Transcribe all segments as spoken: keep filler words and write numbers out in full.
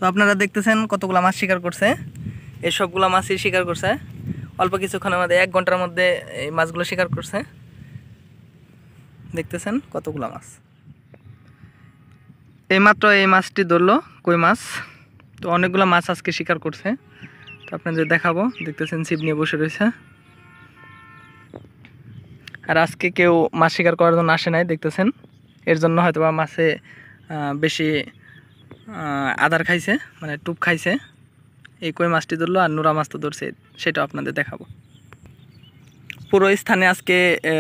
আপনারা দেখতেছেন কতগুলো মাছ শিকার করছে, এই সবগুলো মাছই শিকার করছে অল্প কিছুক্ষণের মধ্যে, এক ঘন্টার মধ্যে এই মাছগুলো শিকার করছে। দেখতেছেন কতগুলো মাছ। এইমাত্র এই মাছটি ধরলো কই মাছ। তো অনেকগুলো মাছ আজকে শিকার করছে, তো আপনাদের দেখাবো। দেখতেছেন ছিপ নিয়ে বসে রয়েছে। আর আজকে কেউ মাছ শিকার করার জন্য আসে নাই, দেখতেছেন। এর জন্য হয়তো বা মাছে বেশি আদার খাইছে, মানে টুপ খাইছে। এই কই মাছটি ধরলো আর নোরা মাছ তো ধরছে, সেটাও আপনাদের দেখাবো। পুরো স্থানে আজকে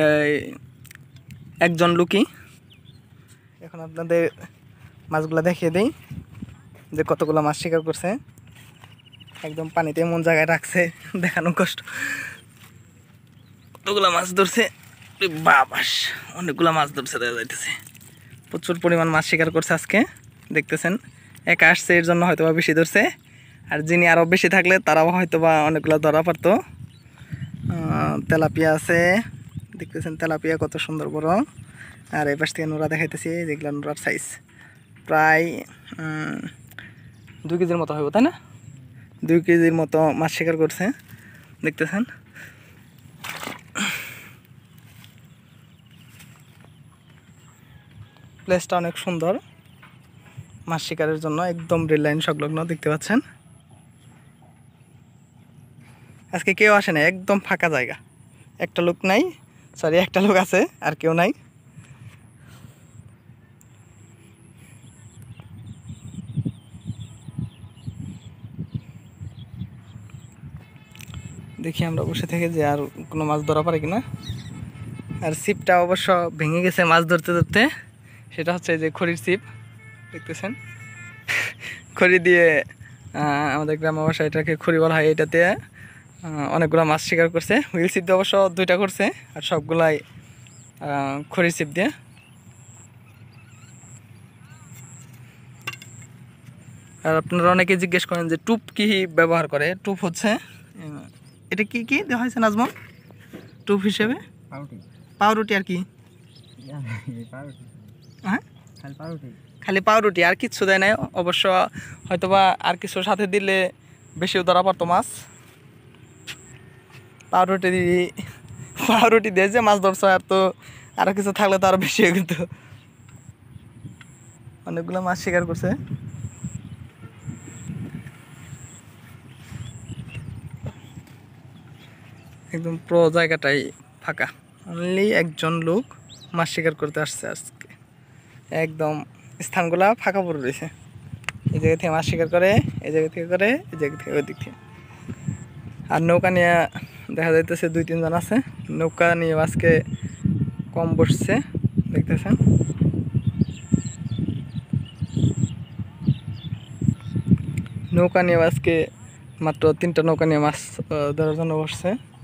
একজন লোকই। এখন আপনাদের মাছগুলো দেখিয়ে দেই যে কতগুলো মাছ শিকার করছে। একদম পানিতে এমন জায়গায় রাখছে দেখানো কষ্ট। কতগুলো মাছ ধরছে, বাবাস অনেকগুলো মাছ ধরছে দেখা যাইতেছে। প্রচুর পরিমাণ মাছ শিকার করছে আজকে, দেখতেছেন। একা আসছে এর জন্য হয়তো বা বেশি ধরছে, আর যিনি আরও বেশি থাকলে তারাও হয়তো বা অনেকগুলো ধরা পারতো। তেলাপিয়া আছে, দেখতেছেন তেলাপিয়া কত সুন্দর বড়। আর এই পাশ থেকে নোরা দেখাইতেছি, যেগুলো নোরার সাইজ প্রায় দুই কেজির মতো হইব, তাই না? দুই কেজির মতো মাছ শিকার করছে, দেখতেছেন। প্লেসটা অনেক সুন্দর মাছ শিকারের জন্য, একদম রেল লাইন সংলগ্ন, দেখতে পাচ্ছেন। আজকে কেউ আসে না, একদম ফাঁকা জায়গা, একটা লোক নাই, সরি একটা লোক আছে আর কেউ নাই। দেখি আমরা বসে থেকে যে আর কোনো মাছ ধরা পারে কিনা। আর ছিপটা অবশ্য ভেঙে গেছে মাছ ধরতে ধরতে, সেটা হচ্ছে যে খড়ির ছিপ, দেখতেছেন। খড়ি দিয়ে আমাদের গ্রাম ভাষায় এটাকে খড়ি বলা হয়। এটাতে অনেকগুলো মাছ শিকার করছে। হুইল ছিপ দিয়ে অবশ্য দুইটা করছে, আর সবগুলাই খড়ির ছিপ দিয়ে। আর আপনারা অনেকে জিজ্ঞেস করেন যে টুপ কি ব্যবহার করে। টুপ হচ্ছে এটা কি কি দেওয়া হয়েছে নাজমুল টুপ হিসেবে? পাউরুটি। আর কি? হ্যাঁ, খালি পাউরুটি, আর কিচ্ছু দেয় নাই। অবশ্য হয়তোবা আর কিছু সাথে দিলে বেশিও ধরা পড়তো মাছ। পাউরুটি পাউরুটি দিয়ে যে মাছ ধরছো, আর তো আরো কিছু থাকলে তো আরো বেশি হয়ে যেত। অনেকগুলো মাছ শিকার করছে। একদম পুরো জায়গাটাই ফাঁকা, অনলি একজন লোক মাছ শিকার করতে আসছে আজকে। একদম স্থানগুলা ফাঁকা পড়ে রয়েছে। এই জায়গা থেকে মাছ শিকার করে, এই জায়গা থেকে করে, এই জায়গা থেকে ওই দিক থেকে। আর নৌকা নিয়ে দেখা যাইতেছে দুই তিনজন আছে, নৌকা নিয়ে আজকে কম বসছে, দেখতেছেন। নৌকা নিয়ে আজকে মাত্র তিনটা নৌকা নিয়ে মাছ ধরার জন্য বসছে।